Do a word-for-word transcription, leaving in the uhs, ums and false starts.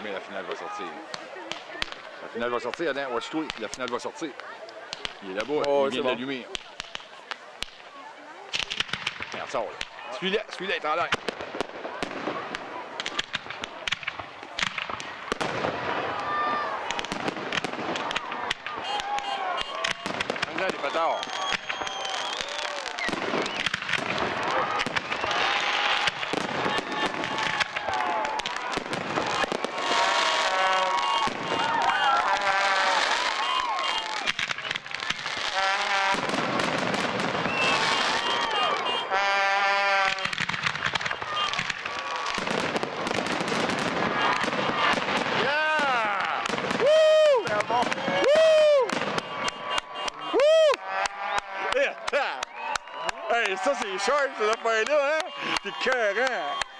Mais la finale va sortir. La finale va sortir, Adam. Watch-toi. La finale va sortir. Il est là-bas. Oh, il vient de l'allumer. Regarde ça, là. Celui-là, celui-là est en l'air. Regarde les pétards. Hey, ça c'est sharp, ce affaire-là, hein? T'es cœurant!